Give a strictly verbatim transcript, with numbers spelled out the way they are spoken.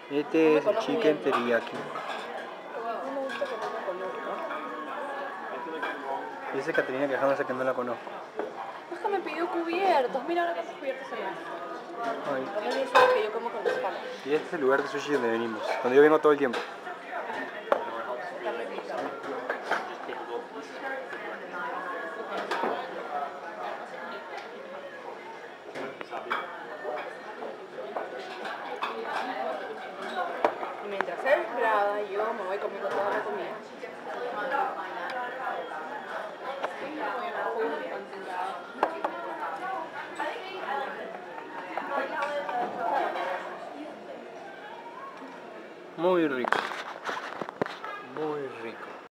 Este es el chicken teriyaki. No me gusta que no me conozca. Y esa es Caterina, que jamás sé que no la conozco. Es que me pidió cubiertos. Mira ahora cuántos cubiertos se me hacen. Ay. No le dice que yo como con los palos. Y este es el lugar de sushi donde venimos, donde yo vengo todo el tiempo. Está riquito. Y mientras él graba, yo me voy comiendo toda la comida. Muy rico.